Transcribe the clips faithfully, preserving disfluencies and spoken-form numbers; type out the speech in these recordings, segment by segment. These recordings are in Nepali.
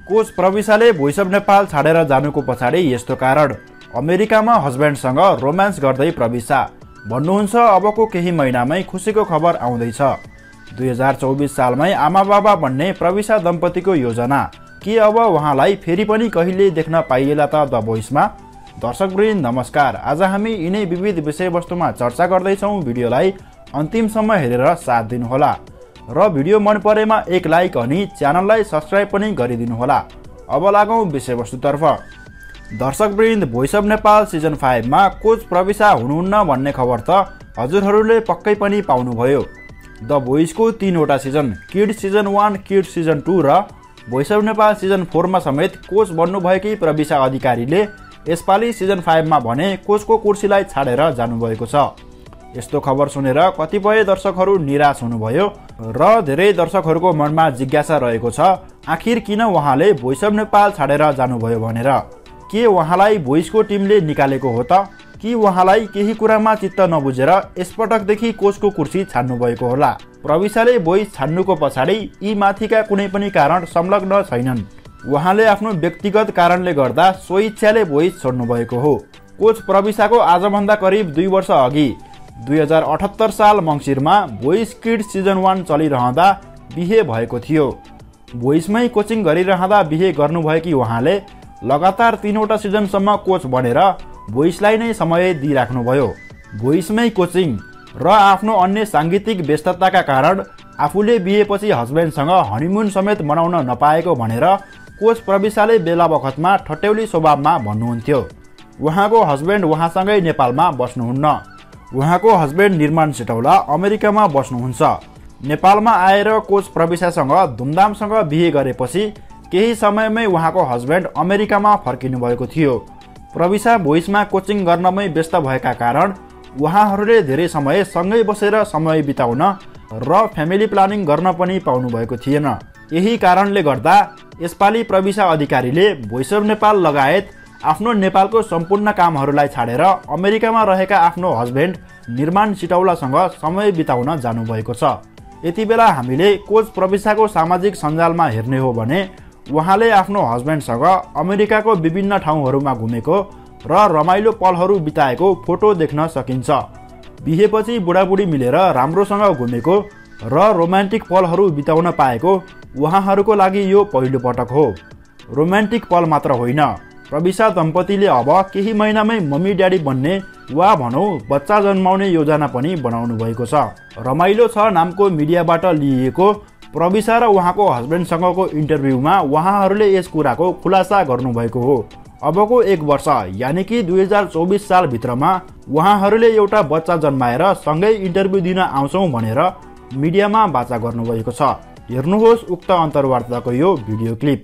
कोच प्रविशाले भोइस अफ नेपाल छाडेर जानुको पछाडि यस्तो कारण। अमेरिकामा हस्बेन्डसँग रोमान्स गर्दै प्रविशा भन्नुहुन्छ अबको केही महिनामै खुसीको खबर आउँदैछ। दुई हजार चौबिस सालमै आमा बाबा बन्ने प्रविशा दम्पतिको योजना। के अब उहाँलाई फेरि पनि कहिले देख्न पाइएला त द भोइसमा? दर्शकवृन्द नमस्कार। आज हामी यिनै विविध विषयवस्तुमा चर्चा गर्दैछौँ। भिडियोलाई अन्तिमसम्म हेरेर साथ दिनुहोला र भिडियो मन परेमा एक लाइक अनि च्यानललाई सब्स्क्राइब पनि गरिदिनुहोला। अब लागौँ विषयवस्तुतर्फ। दर्शकवृन्द, भोइस अफ नेपाल सिजन फाइभमा कोच प्रविशा हुनुहुन्न भन्ने खबर त हजुरहरूले पक्कै पनि पाउनुभयो। द भोइसको तीनवटा season, kid season one, kid season two र भोइस अफ नेपाल सिजन फोरमा समेत कोच बन्नुभएकी प्रविशा अधिकारीले यसपालि सिजन फाइभमा भने कोचको कुर्सीलाई छाडेर जानुभएको छ। यस्तो खबर सुनेर कतिपय दर्शकहरू निराश हुनुभयो र धेरै दर्शकहरूको मनमा जिज्ञासा रहेको छ, आखिर किन उहाँले भोइस अफ नेपाल छाडेर जानुभयो भनेर। के उहाँलाई भोइसको टिमले निकालेको हो त? कि उहाँलाई केही कुरामा चित्त नबुझेर यसपटकदेखि कोचको कुर्सी छाड्नु भएको होला? प्रविशाले भोइस छाड्नुको पछाडि यी माथिका कुनै पनि कारण संलग्न छैनन्। उहाँले आफ्नो व्यक्तिगत कारणले गर्दा स्वइच्छाले भोइस छोड्नु भएको हो। कोच प्रविशाको आजभन्दा करिब दुई वर्ष अघि दुई हजार अठहत्तर साल मङ्सिरमा भोइस किड सिजन वान चलिरहँदा बिहे भएको थियो। भोइसमै कोचिङ गरिरहँदा बिहे गर्नुभएकी उहाँले लगातार तीनवटा सिजनसम्म कोच बनेर भोइसलाई नै समय दिइराख्नुभयो। भोइसमै कोचिङ र आफ्नो अन्य साङ्गीतिक व्यस्तताका कारण आफूले बिहेपछि हस्बेन्डसँग हनिमुन समेत मनाउन नपाएको भनेर कोच प्रविशाले बेला बखतमा ठट्यौली स्वभावमा भन्नुहुन्थ्यो। उहाँको हस्बेन्ड उहाँसँगै नेपालमा बस्नुहुन्न। उहाँको हस्बेन्ड निर्माण सिटौला अमेरिकामा बस्नुहुन्छ। नेपालमा आएर कोच प्रविशासँग धुमधामसँग बिहे गरेपछि केही समयमै उहाँको हस्बेन्ड अमेरिकामा फर्किनु भएको थियो। प्रविशा भोइसमा कोचिङ गर्नमै व्यस्त भएका कारण उहाँहरूले धेरै समय सँगै बसेर समय बिताउन र फ्यामिली प्लानिङ गर्न पनि पाउनु भएको थिएन। यही कारणले गर्दा यसपालि प्रविशा अधिकारीले भोइस अफ नेपाल लगायत आफ्नो नेपालको सम्पूर्ण कामहरूलाई छाडेर अमेरिकामा रहेका आफ्नो हस्बेन्ड निर्माण सिटौलासँग समय बिताउन जानुभएको छ। यति बेला हामीले कोच प्रविशाको सामाजिक सञ्जालमा हेर्ने हो भने उहाँले आफ्नो हस्बेन्डसँग अमेरिकाको विभिन्न ठाउँहरूमा घुमेको र रमाइलो पलहरू बिताएको फोटो देख्न सकिन्छ। बिहेपछि बुढाबुढी मिलेर राम्रोसँग घुमेको र रोमान्टिक पलहरू बिताउन पाएको उहाँहरूको लागि यो पहिलो पटक हो। रोमान्टिक पल मात्र होइन, प्रविशा दम्पतिले अब केही महिनामै मम्मी ड्याडी बन्ने वा भनौँ बच्चा जन्माउने योजना पनि बनाउनु भएको छ। रमाइलो छ नामको मिडियाबाट लिइएको प्रविशा र उहाँको हस्बेन्डसँगको इन्टरभ्यूमा उहाँहरूले यस कुराको खुलासा गर्नुभएको हो। अबको एक वर्ष यानि कि दुई हजार चौबिस सालभित्रमा उहाँहरूले एउटा बच्चा जन्माएर सँगै इन्टरभ्यू दिन आउँछौँ भनेर मिडियामा वाचा गर्नुभएको छ। हेर्नुहोस् उक्त अन्तर्वार्ताको यो भिडियो क्लिप।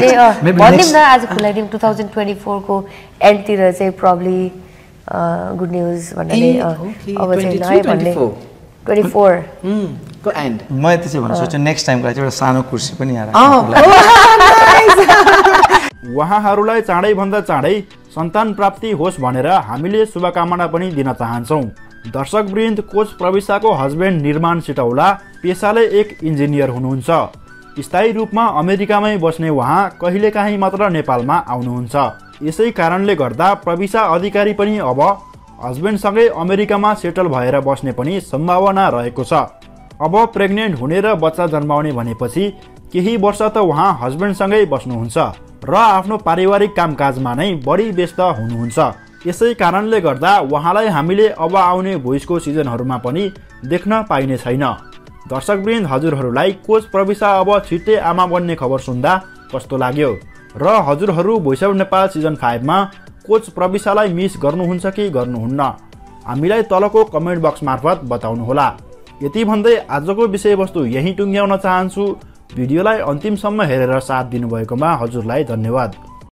आज खुलाइदिउँ टु थाउजन्ड ट्वेन्टी फोरको एन्डतिर चाहिँ प्रब्ली गुड न्युज भन्नाले अब चाहिँ नयाँ भन्ने ट्वेन्टी फोर को एन्ड म त्यसै भन्न सोच्छु नेक्स्ट टाइमको लागि एउटा सानो कुर्सी पनि आएर उहाँहरूलाई चाँडैभन्दा चाँडै सन्तान प्राप्ति होस् भनेर हामीले शुभकामना पनि दिन चाहन्छौँ। दर्शकवृन्द, कोच प्रविशाको हस्बेन्ड निर्माण सिटौला पेसाले एक इन्जिनियर हुनुहुन्छ। स्थायी रूपमा अमेरिकामै बस्ने उहाँ कहिलेकाहीँ मात्र नेपालमा आउनुहुन्छ। यसै कारणले गर्दा प्रविशा अधिकारी पनि अब हस्बेन्डसँगै अमेरिकामा सेटल भएर बस्ने पनि सम्भावना रहेको छ। अब प्रेग्नेन्ट हुने र बच्चा जन्माउने भनेपछि केही वर्ष त उहाँ हस्बेन्डसँगै बस्नुहुन्छ र आफ्नो पारिवारिक कामकाजमा नै बढी व्यस्त हुनुहुन्छ। यसै कारणले गर्दा उहाँलाई हामीले अब आउने भोइसको सिजनहरूमा पनि देख्न पाइने छैन। दर्शकवृन्द, हजुरहरूलाई कोच प्रविशा अब छिट्टै आमा बन्ने खबर सुन्दा कस्तो लाग्यो र हजुरहरू भोइस अफ नेपाल सिजन फाइभमा कोच प्रविशालाई मिस गर्नुहुन्छ कि गर्नुहुन्न? हामीलाई तलको कमेन्ट बक्स मार्फत बताउनुहोला। यति भन्दै आजको विषयवस्तु यहीँ टुङ्ग्याउन चाहन्छु। भिडियोलाई अन्तिमसम्म हेरेर साथ दिनुभएकोमा हजुरलाई धन्यवाद।